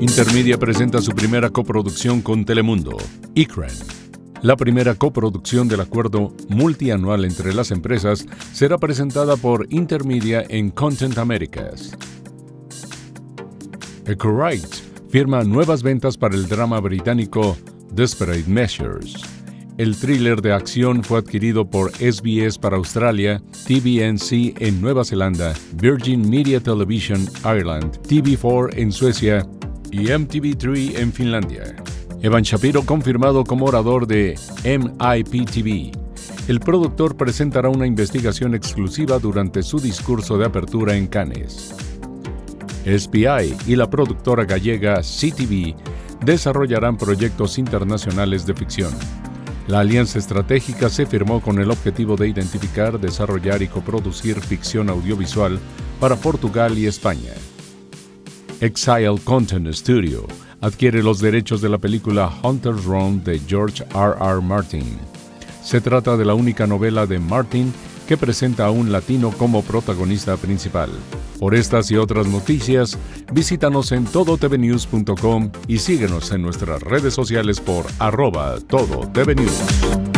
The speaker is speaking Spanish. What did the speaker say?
Intermedia presenta su primera coproducción con Telemundo, ICRAN. La primera coproducción del acuerdo multianual entre las empresas será presentada por Intermedia en Content Americas. Ecowright firma nuevas ventas para el drama británico Desperate Measures. El thriller de acción fue adquirido por SBS para Australia, TVNC en Nueva Zelanda, Virgin Media Television Ireland, TV4 en Suecia y MTV3 en Finlandia. Evan Shapiro confirmado como orador de MIPTV. El productor presentará una investigación exclusiva durante su discurso de apertura en Cannes. SPI y la productora gallega CTV desarrollarán proyectos internacionales de ficción. La alianza estratégica se firmó con el objetivo de identificar, desarrollar y coproducir ficción audiovisual para Portugal y España. Exile Content Studio adquiere los derechos de la película Hunter's Run de George R.R. Martin. Se trata de la única novela de Martin que presenta a un latino como protagonista principal. Por estas y otras noticias, visítanos en todotvnews.com y síguenos en nuestras redes sociales por @todotvnews.